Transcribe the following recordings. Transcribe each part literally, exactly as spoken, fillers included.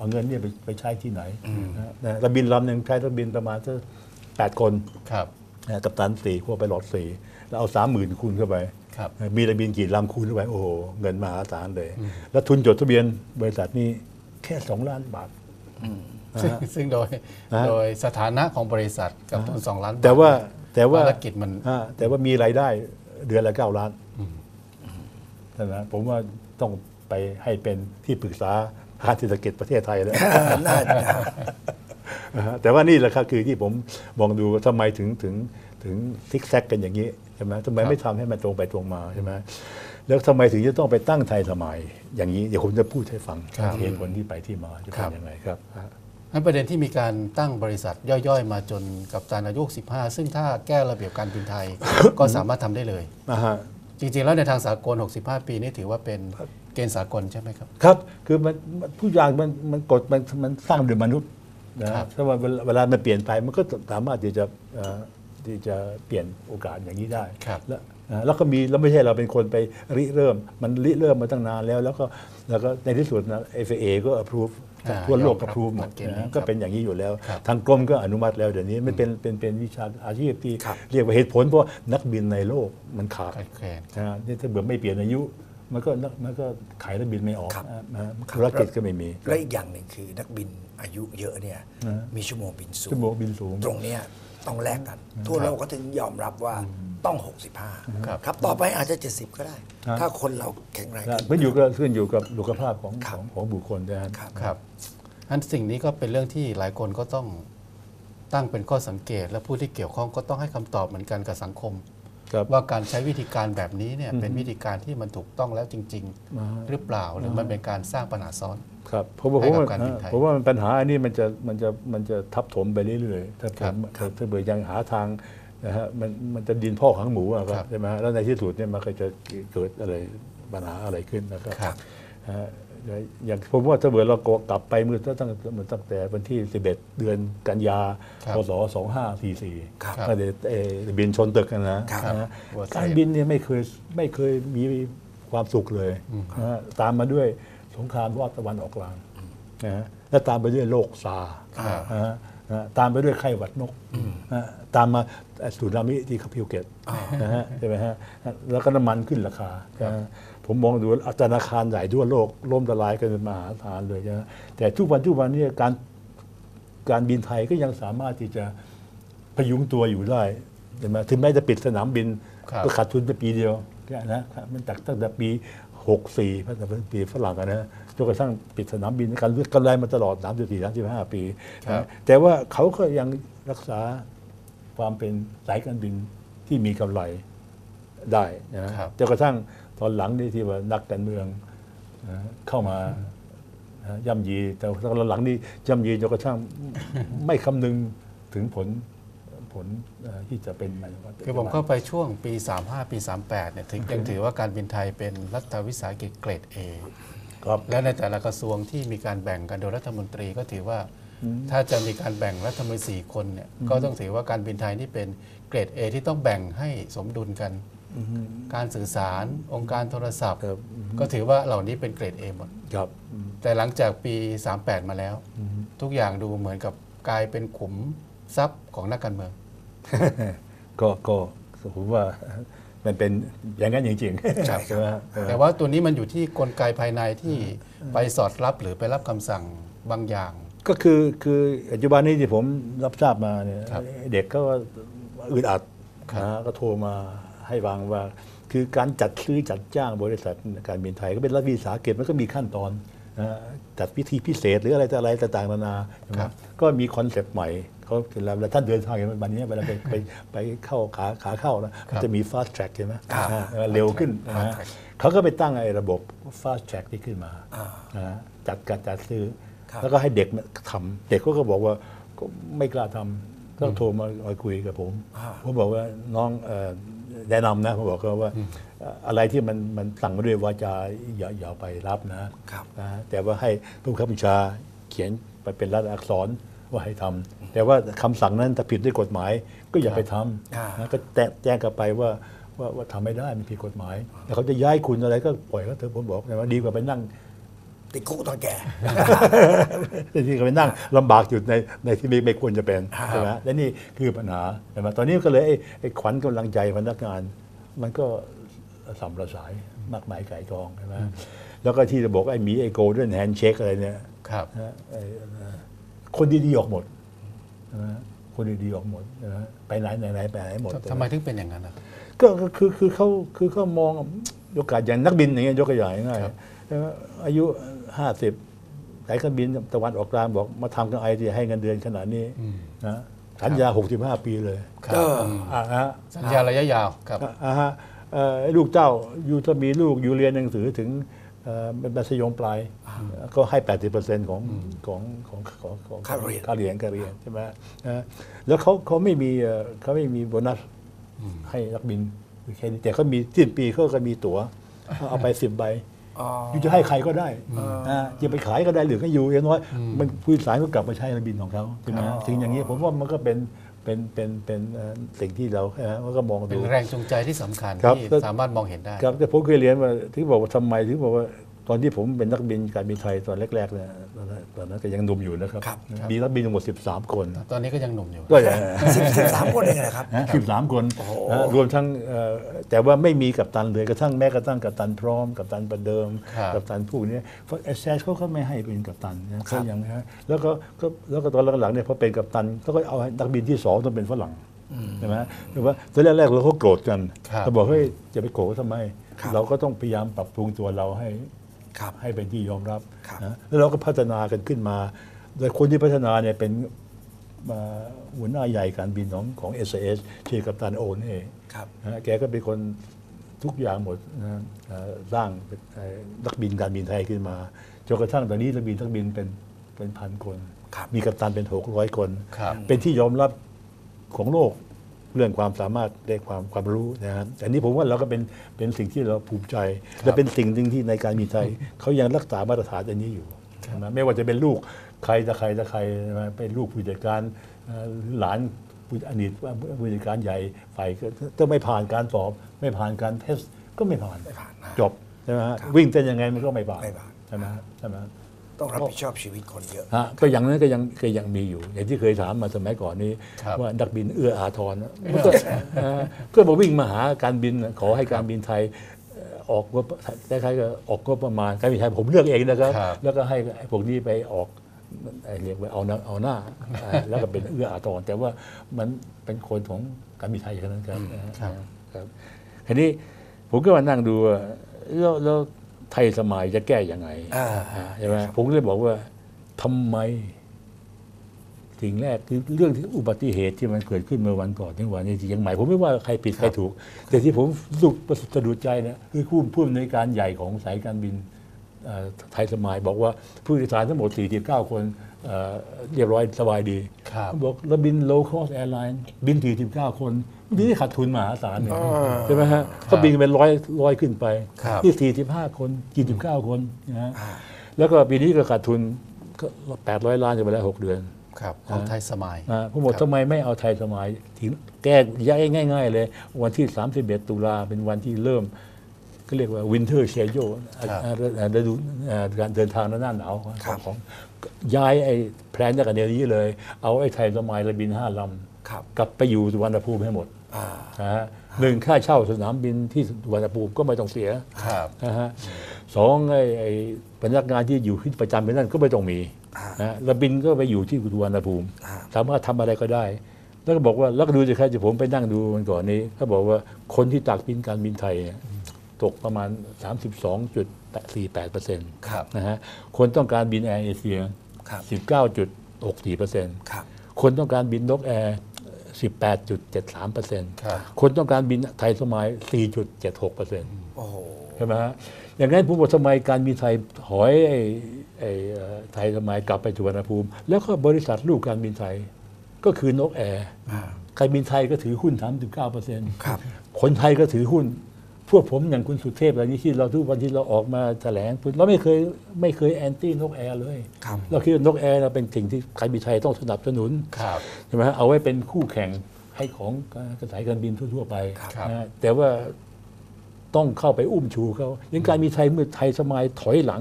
เอาเงินเนี่ยไปไปใช้ที่ไหนนะระบินลำหนึ่งใช้ระบินประมาณสักแปดคนนะกัปตันสี่พวกไปหลอดสี่แล้วเอาสามหมื่นคูณเข้าไปมีระบินกี่ลำคูณเข้าไปโอ้โหเงินมหาศาลเลยแล้วทุนจดทะเบียนบริษัทนี้แค่สองล้านบาทซึ่งโดยโดยสถานะของบริษัทกับทุนสองล้านบาทแต่ว่าแต่ว่าภารกิจมันแต่ว่ามีรายได้เดือนละเก้าล้านนะผมว่าต้องไปให้เป็นที่ปรึกษาหาเศรษฐกิจประเทศไทยแล้วแต่ว่านี่แหละครับคือที่ผมมองดูทำไมถึงถึงถึงซิกแซกกันอย่างนี้ใช่ไหมทำไมไม่ทำให้มันตรงไปตรงมาใช่ไหมแล้วทำไมถึงจะต้องไปตั้งไทยสมัยอย่างนี้เดี๋ยวผมจะพูดให้ฟังเหตุผลที่ไปที่มาจะเป็นยังไงครับงั้นประเด็นที่มีการตั้งบริษัทย่อยๆมาจนกับตานอายุสิบห้าซึ่งถ้าแก้ระเบียบการบินไทย ก็สามารถทำได้เลยจริงๆแล้วในทางสากลหกสิบห้าปีนี่ถือว่าเป็นเกณฑ์สากลใช่ไหมครับครับคือมันผู้อย่างมันมันกฎมันมันสร้างโดยมนุษย์นะถ้าว่าเวลามันเปลี่ยนไปมันก็สามารถที่จะที่จะเปลี่ยนโอกาสอย่างนี้ได้แล้วแล้วก็มีแล้วไม่ใช่เราเป็นคนไปริเริ่มมันริเริ่มมาตั้งนานแล้วแล้วก็แล้วก็ในที่สุดนะ เอฟ เอ ก็ approve ทั่วโลกก็ approve หมดนะก็เป็นอย่างนี้อยู่แล้วทางกรมก็อนุมัติแล้วเดี๋ยวนี้ไม่เป็นเป็นเป็นวิชาอาชีพที่เรียกว่าเหตุผลเพราะนักบินในโลกมันขาดนะนี่ถ้าเบื่อไม่เปลี่ยนอายุมันก็มันก็ขายนักบินไม่ออกธุรกิจก็ไม่มีและอีกอย่างหนึ่งคือนักบินอายุเยอะเนี่ยมีชั่วโมงบินสูงชั่วโมงบินสูงตรงนี้ต้องแลกกันทั่วโลกก็ถึงยอมรับว่าต้องหกสิบห้าครับต่อไปอาจจะเจ็ดสิบก็ได้ถ้าคนเราแข็งแรงขึ้นอยู่กับขึ้นอยู่กับสุขภาพของของบุคคลนะครับครับอันสิ่งนี้ก็เป็นเรื่องที่หลายคนก็ต้องตั้งเป็นข้อสังเกตและผู้ที่เกี่ยวข้องก็ต้องให้คำตอบเหมือนกันกับสังคมว่าการใช้วิธีการแบบนี้เนี่ยเป็นวิธีการที่มันถูกต้องแล้วจริงๆหรือเปล่าหรือมันเป็นการสร้างปัญหาซ้อนครับเพราะว่าเพราะว่าปัญหาอันนี้มันจะมันจะมันจะทับถมไปเรื่อยๆถ้าผมถ้าเบื่อยังหาทางนะฮะมันมันจะดินพ่อขังหมูอะครับใช่ไหมแล้วในที่สุดเนี่ยมันก็จะเกิดอะไรปัญหาอะไรขึ้นนะครับอย่างผมว่าถ้าเบื่อเรากลับไปเมื่อตั้งตั้งแต่วันที่สิบเอ็ดเดือนกันยาพศสองห้าสี่สี่ก็เดี๋ยวบินชนตึกนะการบินเนี่ยไม่เคยไม่เคยมีความสุขเลยตามมาด้วยสงครามรอบตะวันออกกลางนะและตามไปด้วยโรคซาร์ตามไปด้วยไข้หวัดนกตามมาสึนามิที่ภูเก็ตนะฮะใช่ไหมฮะแล้วก็น้ำมันขึ้นราคาผมมองดูธนาคารใหญ่ทั่วโลกล่มละลายกันเป็นมหาศาลเลยนะแต่ทุกวันทุกวันนี้การการบินไทยก็ยังสามารถที่จะพยุงตัวอยู่ได้ใช่ไหมถึงแม้จะปิดสนามบินก็ขาดทุนไปปีเดียวนะมันจากตั้งแต่ปีหกสี่พันเป็นปีฝรั่งกันนะจนกระทั่งปิดสนามบินการเลือกกำไรมาตลอดสามสิบสี่ สามสิบห้าปีแต่ว่าเขาก็ยังรักษาความเป็นสายการบินที่มีกำไรได้นะจนกระทั่งตอนหลังนี่ที่ว่านักการเมืองเข้ามาย่ำยีแต่ตอนหลังนี่ย่ำยีจนกระทั่งไม่คำนึงถึงผลผลที่จะเป็นมาคือผมเข้าไปช่วงปีสามสิบห้าปีสามสิบแปดเนี่ยถึงยังถือว่าการบินไทยเป็นรัฐวิสาหกิจเกรด A และในแต่ละกระทรวงที่มีการแบ่งกันโดยรัฐมนตรีก็ถือว่าถ้าจะมีการแบ่งรัฐมนตรีสี่คนเนี่ยก็ต้องถือว่าการบินไทยนี่เป็นเกรด A ที่ต้องแบ่งให้สมดุลกันการสื่อสารองค์การโทรศัพท์ก็ถือว่าเหล่านี้เป็นเกรด A หมดแต่หลังจากปีสามสิบแปดมาแล้วทุกอย่างดูเหมือนกับกลายเป็นขุมทรัพย์ของนักการเมืองก็ก็ผมว่ามันเป็นอย่างนั้นจริงๆใช่ไหมแต่ว่าตัวนี้มันอยู่ที่กลไกภายในที่ไปสอดรับหรือไปรับคำสั่งบางอย่างก็คือคือปัจจุบันนี้ที่ผมรับทราบมาเนี่ยเด็กก็อึดอัดนะก็โทรมาให้ฟังว่าคือการจัดซื้อจัดจ้างบริษัทการบินไทยก็เป็นรัฐวิสาหกิจมันก็มีขั้นตอนจัดวิธีพิเศษหรืออะไรต่ออะไรต่างๆนานาก็มีคอนเซปต์ใหม่เขาเวลาท่านเดินทางอย่างวันนี้เวลาไปไปไปเข้าขาขาเข้านะจะมี fast track ใช่ไหมเร็วขึ้นนะเขาก็ไปตั้งไอ้ระบบ fast track ที่ขึ้นมาจัดการจัดซื้อแล้วก็ให้เด็กทำเด็กก็บอกว่าก็ไม่กล้าทำก็โทรมาคุยกับผมผมบอกว่าน้องแนะนำนะผมบอกเขาว่าอะไรที่มันมันสั่งมาด้วยวาจาอย่าอย่าไปรับนะแต่ว่าให้ผู้บังคับบัญชาเขียนไปเป็นลายอักษรว่าให้ทำแต่ว่าคำสั่งนั้นถ้าผิดด้วยกฎหมายก็อย่าไปทำนะก็แจ้งกลับไปว่าว่าว่าทำไม่ได้มันผิดกฎหมายแต่เขาจะย้ายคุณอะไรก็ปล่อยเขาเถอะผมบอกนะว่าดีกว่าไปนั่งติดคุกตอนแก่ที่เขาไปนั่งลำบากอยู่ในในที่ไม่ไม่ควรจะเป็นใช่ไหมและนี่คือปัญหาใช่ไหมตอนนี้ก็เลยไอ้ไอ้ขวัญกำลังใจพนักงาน มันก็สัมระสายมากมายไก่กองใช่ไหมแล้วก็ที่จะบอกไอ้มีไอ้โกลเด้นแฮนด์เช็คอะไรเนี่ยครับนะไอ้คนดีๆออกหมดใช่ไหมคนดีๆออกหมดใช่ไหมไปไหนไหนไหนไปไหนหมดทำไมถึงเป็นอย่างนั้นนะครับก็ก็คือคือเขาคือเขามองโอกาสอย่างนักบินอย่างเงี้ยยกตัวอย่างง่ายครับใช่ไหมอายุห้าสิบสายการบินตะวันออกกลางบอกมาทำกับไอทีให้เงินเดือนขนาดนี้นะสัญญาหกสิบห้าปีเลยครับเอออ่าฮะสัญญาระยะยาวครับอ่าฮะเอ่อลูกเจ้าอยู่ถ้ามีลูกอยู่เรียนหนังสือถึงเอ่อเป็นมัธยมปลายก็ให้ แปดสิบเปอร์เซ็นต์ ของของของของของค่าเรียนค่าเรียนค่าเรียนใช่ไหมนะแล้วเขาเขาไม่มีเอ่อเขาไม่มีโบนัสให้นักบินแค่นี้แต่เขามีสิ้นปีเขาก็มีตั๋วเอาไปสิบใบอ๋ออยู่จะให้ใครก็ได้นะจะไปขายก็ได้หรือก็อยู่อย่างน้อยมันผู้โดยสารก็กลับมาใช้ระบินของเขาใช่ไหมถึงอย่างนี้ผมว่ามันก็เป็นเป็นเป็นเป็นเอ่อสิ่งที่เราเอ่อก็มองเป็ดูนแรงจูงใจที่สำคัญครับที่สามารถมองเห็นได้ครับแต่ผมเคยเรียนว่าที่บอกว่าทำไมถึงบอกว่าตอนที่ผมเป็นนักบินการบินไทยตอนแรกๆเนี่ยตอนนั้นตอนนั้นก็ยังหนุ่มอยู่นะครับครับมีนักบินทั้งหมดสิบสามคนตอนนี้ก็ยังหนุ่มอยู่ก็อย่างสิบสิบสามคนเองเหรอครับสิบสามคนนะรวมทั้งเอ่อแต่ว่าไม่มีกัปตันเลยกระทั่งแม้กระทั่งกัปตันพร้อมกัปตันประเดิมครับกัปตันผู้นี้เพราะเอสเอสเขาก็ไม่ให้เป็นกัปตันนะเขายังนะฮะแล้วก็ก็แล้วก็ตอนหลังๆเนี่ยพอเป็นกัปตันเขาก็เอาให้นักบินที่สองต้องเป็นฝรั่งใช่ไหมหรือว่าตอนแรกๆเราเขาโกรธกันครับเขาบอกเฮ้ยจะไปโกรธเขาทำไมครับเราก็ต้องพยายามปรับปรุงตัวเราให้ครับให้เป็นที่ยอมรับครับนะแล้วเราก็พัฒนากันขึ้นมา โดยคนที่พัฒนาเนี่ยเป็นมาหัวหน้าใหญ่การบินของของ เอส เอ เอส ชื่อกัปตันโอนี่เองครับนะแกก็เป็นคนทุกอย่างหมดนะเอ่อสร้างเอ่อนักบินการบินไทยขึ้นมาจนกระทั่งตอนนี้นักบินนักบินเป็นเป็นพันคนครับมีกัปตันเป็นหกร้อยคนครับเป็นที่ยอมรับของโลกเรื่องความสามารถในความความรู้นะครับอันนี้ผมว่าเราก็เป็นเป็นสิ่งที่เราภูมิใจ และเป็นสิ่งหนึ่งที่ในการบินไทยเขายังรักษามาตรฐานอันนี้อยู่ใช่ไหมไม่ว่าจะเป็นลูกใครจะใครจะใครใช่ไหมเป็นลูกผู้จัดการเอ่อหลานผู้อดีตผู้จัดการใหญ่ฝ่ายก็ต้องไม่ผ่านการสอบ ไม่ผ่านการเทสก็ไม่ผ่านไม่ผ่านนะจบใช่ไหมฮะวิ่งเต้นยังไงมันก็ไม่ผ่านไม่ผ่านใช่ไหมฮะใช่ไหมฮะต้องรับผิดชอบชีวิตคนเยอะฮะก็อย่างนั้นก็ยังก็ยังมีอยู่ อย่างที่เคยถามมาสมัยก่อนนี้ครับว่านักบินเอื้ออาทรนะมันก็เอ่อเพื่อมาวิ่งมาหาการบินขอให้การบินไทยเอ่อออกว่าคล้ายๆกับออกก็ประมาณการบินไทยผมเลือกเองนะครับครับแล้วก็ให้ไอ้พวกนี้ไปออกไอ้เรียกว่าเอาหน้าเอาหน้าเอ่อแล้วก็เป็นเอื้ออาทรแต่ว่ามันเป็นคนของการบินไทยแค่นั้นครับครับทีนี้ผมก็มานั่งดูว่าแล้วแล้วไทยสมัยจะแก้ยังไงอ่าอ่าใช่ไหมผมก็เลยบอกว่าทำไมสิ่งแรกคือเรื่องที่อุบัติเหตุที่มันเกิดขึ้นเมื่อวันก่อนถึงวันนี้ที่ยังใหม่ผมไม่ว่าใครผิดใครถูก แต่ที่ผมสุขประสะดุดใจนะคือผู้ผู้อำนวยการใหญ่ของสายการบินเอ่อไทยสมัยบอกว่าผู้โดยสารทั้งหมดสี่สิบเก้าคนเอ่อเรียบร้อยสบายดีครับเขาบอกแล้วบิน low cost airline บินสี่สิบเก้าคนบินที่ขาดทุนมหาศาลเนี่ยใช่ไหมฮะเขาบินกันเป็นร้อยร้อยขึ้นไปครับที่สี่สิบห้าคนสี่สิบเก้าคนนะฮะแล้วก็ปีนี้ก็ขาดทุนก็แปดร้อยล้านจะไปแล้วหกเดือนครับของไทยสมัยอ่าผมบอกทำไมไม่เอาไทยสมัยถึงแก้ย้ายง่าย ๆ เลย วันที่สามสิบเอ็ดตุลาเป็นวันที่เริ่ม ก็เรียกว่า winter schedule ครับอ่าอ่าฤดูอ่าการเดินทางหน้าหนาวครับของย้ายไอ้แพลนจากกันเดียวนี้เลย เอาไอ้ไทยสมัยระบินห้าลครับำกลับไปอยู่สุวรรณภูมิให้หมดอ่านะฮะหนึ่งค่าเช่าสนามบินที่สุวรรณภูมิก็ไม่ต้องเสียครับนะฮะสองไอ้ไอ้พนักงานที่อยู่ที่ประจำเป็นนั่นก็ไม่ต้องมีนะฮะระบินก็ไปอยู่ที่สุวรรณภูมิอ่าสามารถทำอะไรก็ได้ แล้วก็บอกว่าแล้วก็ดูสิครับที่ผมไปนั่งดูมันก่อนนี้เขาบอกว่าคนที่ตักบินการบินไทยเนี่ยตกประมาณ สามสิบสองจุดสี่แปดเปอร์เซ็นต์ครับนะฮะคนต้องการบินแอร์เอเชียครับสิบเก้าจุดหกสี่เปอร์เซ็นต์ครับคนต้องการบินนกแอร์สิบแปดจุดเจ็ดสามเปอร์เซ็นต์ครับคนต้องการบินไทยสมัย สี่จุดเจ็ดหกเปอร์เซ็นต์โอ้โหใช่ไหมฮะอย่างนั้นผมบอกทำไมการบินไทยถอยไอ้ไอ้เอ่อไทยสมัยกลับไปสุวรรณภูมิ แล้วก็บริษัทลูกการบินไทย ก็คือนกแอร์การบินไทยก็ถือหุ้น สามสิบเก้าเปอร์เซ็นต์ครับคนไทยก็ถือหุ้น พวกผมอย่างคุณสุเทพอะไรนี้ที่เราทุกวันที่เราออกมาแถลงเราไม่เคยไม่เคยแอนตี้นกแอร์เลยครับเราคิดว่านกแอร์เราเป็นสิ่งที่การบินไทยต้องสนับสนุนครับใช่ไหมฮะเอาไว้เป็นคู่แข่งให้ของกระสายการบินทั่ว ๆ ไปครับนะฮะแต่ว่าต้องเข้าไปอุ้มชูเขาอย่างการมีไทยเมื่อไทยสมัยถอยหลัง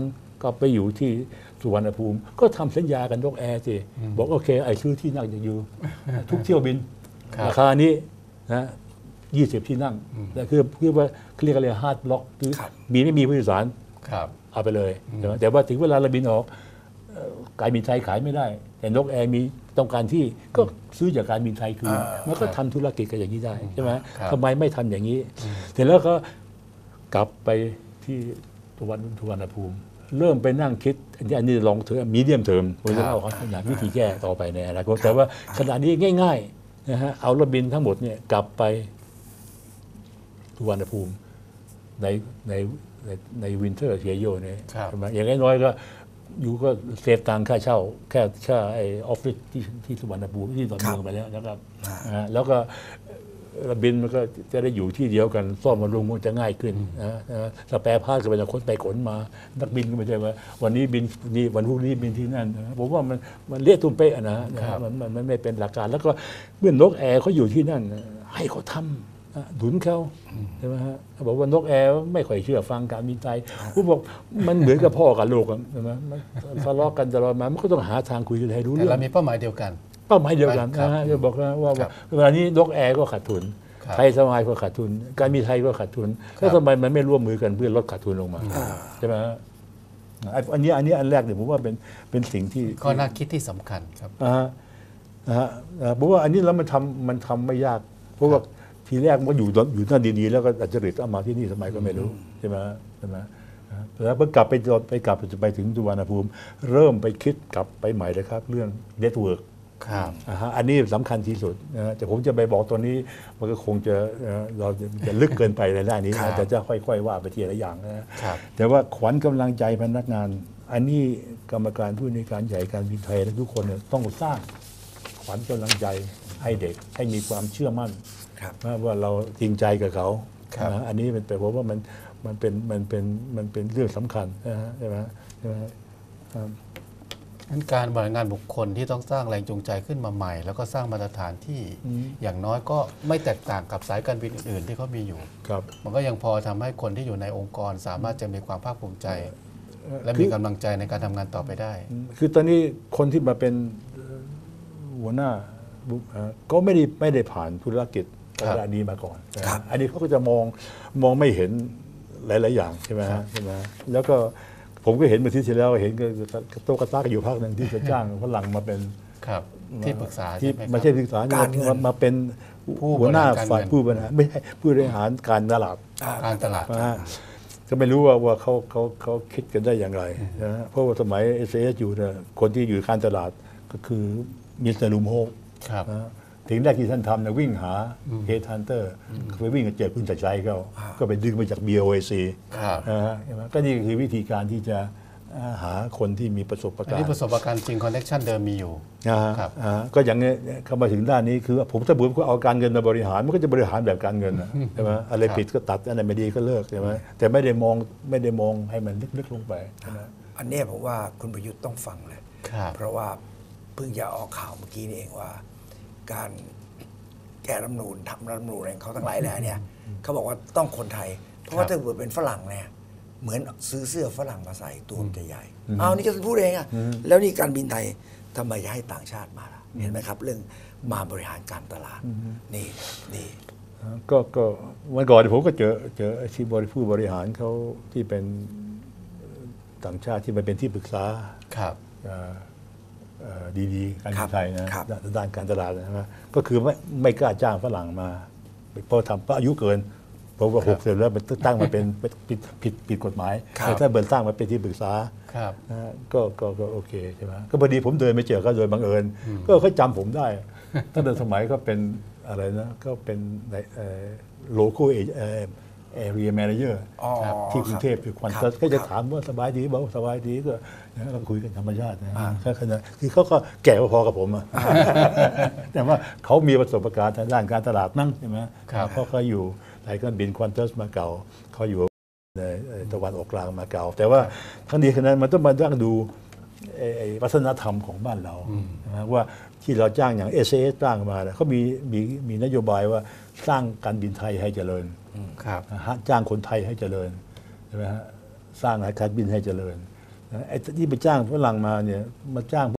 ก็ไปอยู่ที่สุวรรณภูมิก็ทำสัญญากันนกแอร์สิบอกโอเคไอ้ซื้อที่นั่งจะอยู่ ทุกเที่ยวบินราคานี้นะยี่สิบที่นั่งแต่คือคือว่าเรียกอะไรฮาร์ดบล็อกคือมีไม่มีผู้โดยสารเอาไปเลยแต่ว่าถึงเวลาเราบินออกการบินไทยขายไม่ได้แต่นกแอร์มีต้องการที่ก็ซื้อจากการบินไทยคืนมันก็ทำธุรกิจกันอย่างนี้ได้ใช่ไหมทำไมไม่ทำอย่างนี้เสร็จแล้วก็กลับไปที่สุวรรณสุวรรณภูมิเริ่มไปนั่งคิดอันนี้อันนี้ลองเถอะมีเดียมเทอมผมจะเล่าเขาอย่างวิธีแก้ต่อไปในอนาคตแต่ว่าขณะนี้ง่ายๆนะฮะเอารถบินทั้งหมดเนี่ยกลับไปสุวรรณภูมิในในในในวินเทอร์เซียโยเนี่ยใช่ไหมอย่างน้อยๆก็อยู่ก็เซฟตังค่าเช่าแค่ค่าไอออฟฟิศที่ที่สุวรรณภูมิที่ต่อเมืองไปแล้วนะครับแล้วก็ระบินมันก็จะได้อยู่ที่เดียวกันซ่อมบำรุงมันจะง่ายขึ้นนะสแปร์พาร์ทก็ไปจากคนไปขนมานักบินก็ไม่ใช่ว่าวันนี้บินนี่วันพรุ่งนี้บินที่นั่นผมว่ามันมันเละตุ้มเป๊ะนะมันมันมันไม่เป็นหลักการแล้วก็เมื่อนกแอร์เขาอยู่ที่นั่นให้เขาทำดุนเขาใช่ไหมฮะบอกว่านกแอร์ไม่ค่อยเชื่อฟังการบินไทยผมบอกมันเหมือนกับพ่อกับลูกใช่ไหมทะเลาะกันตลอดมามันก็ต้องหาทางคุยกันให้รู้เรื่องแต่เรามีเป้าหมายเดียวกันเป้าหมายเดียวกันนะฮะจะบอกว่าเวลานี้นกแอร์ก็ขาดทุนไทยสมัยก็ขาดทุนการบินไทยก็ขาดทุนแล้วทำไมมันไม่ร่วมมือกันเพื่อลดขาดทุนลงมาใช่ไหมฮะอันนี้อันนี้อันแรกเนี่ยผมว่าเป็นเป็นสิ่งที่ข้อน่าคิดที่สำคัญครับนะฮะผมว่าอันนี้แล้วมันทำมันทำไม่ยากเพราะว่าทีแรกมันอยู่อยู่นั่นดีๆแล้วก็อาจจะริดเอามาที่นี่สมัยก็ไม่รู้ใช่ไหมใช่ไหมแล้วเพิ่งกลับไปไปกลับจะไปถึงสุวรรณภูมิเริ่มไปคิดกลับไปใหม่เลยครับเรื่องเน็ตเวิร์กอันนี้สำคัญที่สุดนะแต่ผมจะไปบอกตัวนี้มันก็คงจะเราจะลึกเกินไปในด้านนี้นะแต่จะค่อยๆว่าไปทีละอย่างนะแต่ว่าขวัญกำลังใจพนักงานอันนี้กรรมการผู้ในการใหญ่การบินไทยและทุกคนเนี่ยต้องสร้างขวัญกำลังใจให้เด็กให้มีความเชื่อมั่นว่าเราจริงใจกับเขาอันนี้เป็นแต่ผมว่ามันมันเป็นมันเป็นมันเป็นเรื่องสำคัญนะฮะใช่ไหมใช่ไหมการบริหารงานบุคคลที่ต้องสร้างแรงจูงใจขึ้นมาใหม่แล้วก็สร้างมาตรฐานที่อย่างน้อยก็ไม่แตกต่างกับสายการบินอื่นๆที่เขามีอยู่มันก็ยังพอทำให้คนที่อยู่ในองค์กรสามารถจะมีความภาคภูมิใจและมีกำลังใจในการทำงานต่อไปได้คือตอนนี้คนที่มาเป็นหัวหน้าก็ไม่ได้ไม่ได้ผ่านธุรกิจระดับนี้มาก่อนอันนี้เขาก็จะมองมองไม่เห็นหลายๆอย่างใช่ไหมใช่ไหมแล้วก็ผมก็เห็นเมื่อที่แล้วเห็นก็โต๊ะกระตากอยู่พักหนึ่งที่จะจ้างฝรั่งมาเป็นที่ปรึกษาที่ไม่ใช่ปรึกษามามาเป็นหัวหน้าฝ่ายผู้บริหารไม่ใช่ผู้บริหารการตลาดการตลาดก็ไม่รู้ว่าว่าเขาเขาเขาคิดกันได้อย่างไรนะเพราะว่าสมัยเอสเอสอยู่เนี่ยคนที่อยู่การตลาดก็คือมิสเตอร์ลูมโฮถึงแรกที่ท่านทำนะวิ่งหาเฮดฮันเตอร์ไปวิ่งกับเจอคุณจักรชัยเขาก็ไปดึงมาจาก บี โอ เอ ซี ก็นี่คือวิธีการที่จะหาคนที่มีประสบการณ์ที่ประสบการณ์จริงคอนเนคชั่นเดิมมีอยู่ก็อย่างนี้เข้ามาถึงด้านนี้คือผมถ้าผมก็เอาการเงินมาบริหารมันก็จะบริหารแบบการเงินใช่ไหมอะไรผิดก็ตัดอะไรไม่ดีก็เลิกใช่ไหมแต่ไม่ได้มองไม่ได้มองให้มันลึกๆลงไปอันนี้ผมว่าคุณประยุทธ์ต้องฟังเลยเพราะว่าเพิ่งจะออกข่าวเมื่อกี้นี่เองว่าการแก้รัฐธรรมนูญทำรัฐธรรมนูญอะไรเขาทั้งหลายแหล่เนี่ยเขาบอกว่าต้องคนไทยเพราะว่าถ้าเกิดเป็นฝรั่งเนี่ยเหมือนซื้อเสื้อฝรั่งมาใส่ตัวมันจะใหญ่เอานี่ก็พูดเองอ่ะแล้วนี่การบินไทยทำไมจะให้ต่างชาติมาล่ะเห็นไหมครับเรื่องมาบริหารการตลาดนี่นี่ก็ก็วันก่อนผมก็เจอเจอที่บริผู้บริหารเขาที่เป็นต่างชาติที่มาเป็นที่ปรึกษาครับดีๆการบินไทยนะด้านการตลาดนะก็คือไม่ไม่กล้าจ้างฝรั่งมาเพราะทำเพราะอายุเกินเพราะว่าหกสิบแล้วมันตั้งมาเป็นผิดผิดผิดกฎหมายแต่ถ้าเบิร์นตั้งมาเป็นที่ปรึกษาก็ก็ก็โอเคใช่ไหมก็พอดีผมเดินไปเจอก็โดยบังเอิญก็เขาจำผมได้ตั้งแต่สมัยก็เป็นอะไรนะก็เป็นโลโก้แอเรียแมเนเจอร์ที่กรุงเทพอยู่ควันตัสก็จะถามว่าสบายดีบอกสบายดีก็เราคุยกันธรรมชาตินะแค่ขนาดคือเขาก็แก่พอกับผมอะแต่ว่าเขามีประสบการณ์ทางด้านการตลาดนั่งใช่ไหมเพราะเขาอยู่สายการบินควันตัสมาเก่าเขาอยู่ในตะวันออกกลางมาเก่าแต่ว่าทั้งนี้ขนาดมันต้องมาตั้งดูวัฒนธรรมของบ้านเราว่าที่เราจ้างอย่าง เอส เอ เอส จ้างมาเขามีมีมีนโยบายว่าสร้างการบินไทยให้เจริญจ้างคนไทยให้เจริญใช่ไหมฮะสร้างการบินให้เจริญไอ้ที่ไปจ้างฝรั่งมาเนี่ยมาจ้าง